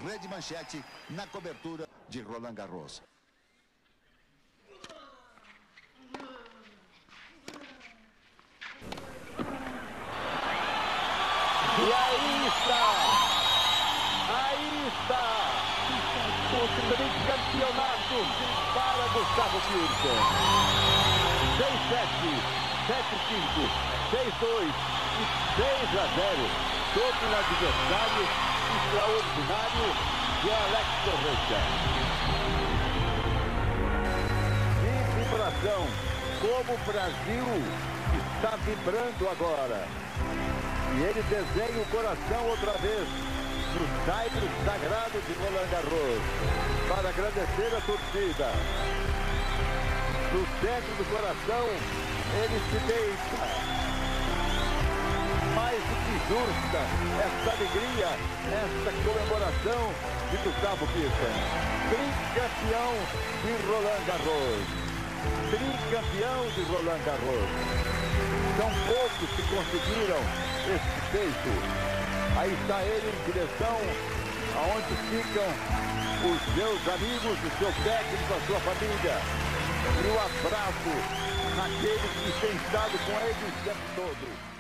Rede Manchete, na cobertura de Roland Garros. E aí está! Aí está! O tricampeonato para Gustavo Kirsten. 6-7, 7-5, 6-2 e 6-0 sobre um adversário extraordinário de Alex Correia. Que vibração! Como o Brasil está vibrando agora! E ele desenha o coração outra vez no saibro sagrado de Roland Garros para agradecer a torcida. No centro do coração, ele se deita. Mais do que justa esta alegria, esta comemoração de Gustavo Kirsten. Tricampeão de Roland Garros. Tricampeão de Roland Garros. São poucos que conseguiram esse feito. Aí está ele em direção aonde ficam os seus amigos, o seu técnico, a sua família. E o abraço naquele que tem estado com ele o tempo todo.